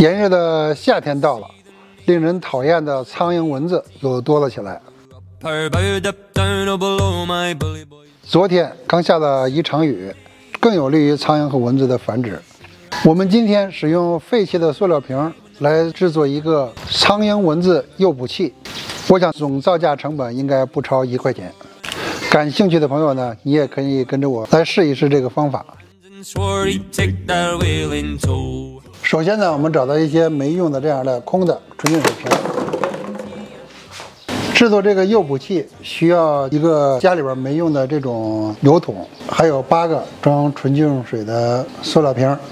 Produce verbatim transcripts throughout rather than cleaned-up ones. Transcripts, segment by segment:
炎热的夏天到了，令人讨厌的苍蝇、蚊子又多了起来。昨天刚下了一场雨，更有利于苍蝇和蚊子的繁殖。我们今天使用废弃的塑料瓶来制作一个苍蝇蚊子诱捕器，我想总造价成本应该不超一块钱。感兴趣的朋友呢，你也可以跟着我来试一试这个方法。首先呢，我们找到一些没用的这样的空的纯净水瓶。制作这个诱捕器需要一个家里边没用的这种油桶，还有八个装纯净水的塑料瓶。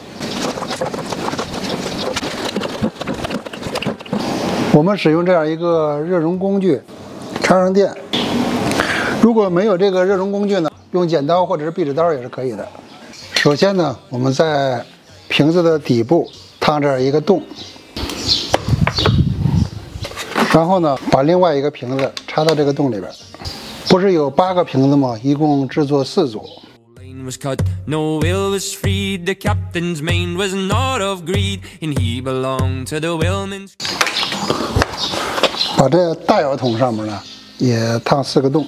我们使用这样一个热熔工具，插上电。如果没有这个热熔工具呢，用剪刀或者是壁纸刀也是可以的。首先呢，我们在瓶子的底部烫这样一个洞，然后呢，把另外一个瓶子插到这个洞里边。不是有八个瓶子吗？一共制作四组。把这大油桶上面呢，也烫四个洞。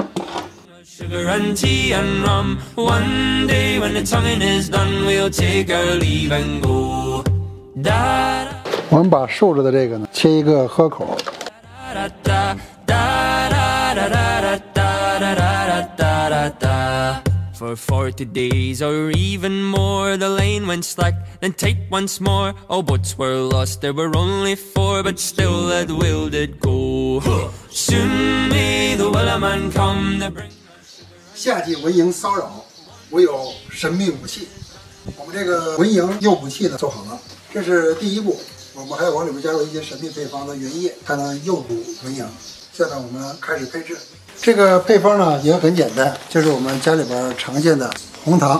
我们把竖着的这个呢，切一个豁口。For forty days or even more, the lane went slack, then tight once more. All boats were lost, there were only four, but still that will did go. Soon may the wellerman come to bring. 夏季蚊蝇骚扰，我有神秘武器。我们这个蚊蝇诱捕器呢做好了，这是第一步。我们还要往里面加入一些神秘配方的原液，才能诱捕蚊蝇。现在我们开始配制。这个配方呢也很简单，就是我们家里边常见的红糖，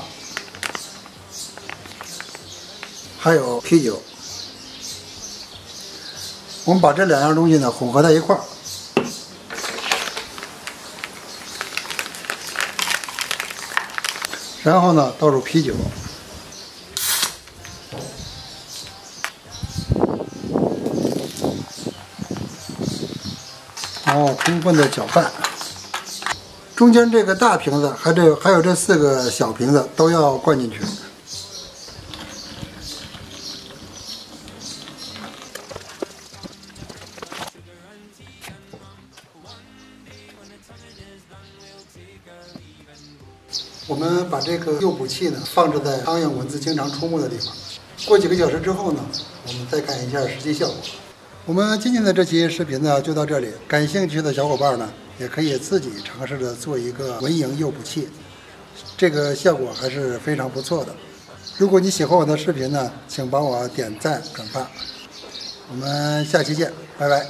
还有啤酒。我们把这两样东西呢混合在一块儿，然后呢倒入啤酒，然后充分的搅拌。中间这个大瓶子，还这还有这四个小瓶子都要灌进去。我们把这个诱捕器呢放置在苍蝇、蚊子经常出没的地方。过几个小时之后呢，我们再看一下实际效果。我们今天的这期视频呢就到这里，感兴趣的小伙伴呢也可以自己尝试着做一个蚊蝇诱捕器，这个效果还是非常不错的。如果你喜欢我的视频呢，请帮我点赞转发。我们下期见，拜拜。